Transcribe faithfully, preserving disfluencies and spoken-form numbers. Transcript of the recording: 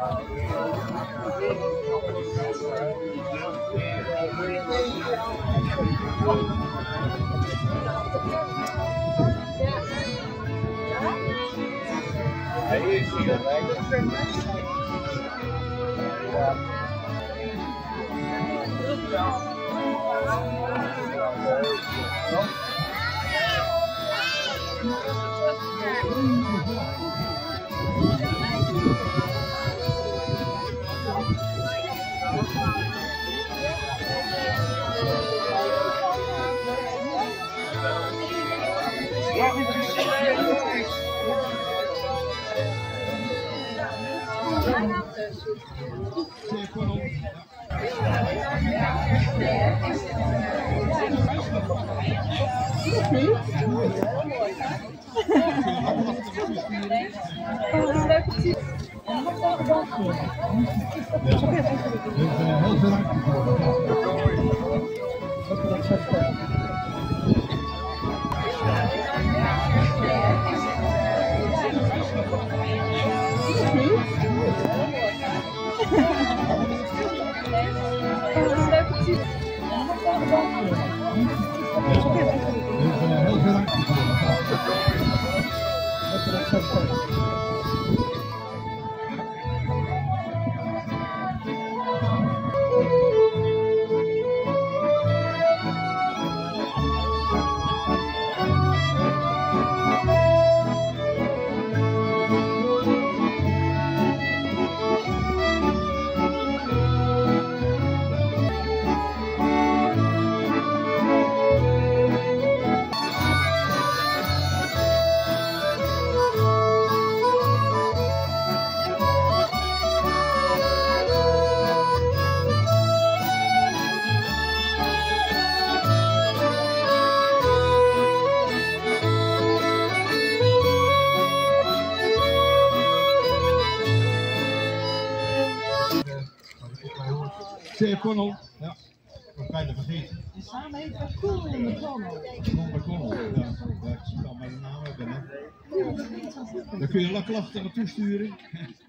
Connell, ja, dat bijna vergeten. En samen heet dat Cool in de Connell. Connell, ja, ja, ik zie al mijn naam hebben, hè. Dan kun je lakklachten naartoe sturen.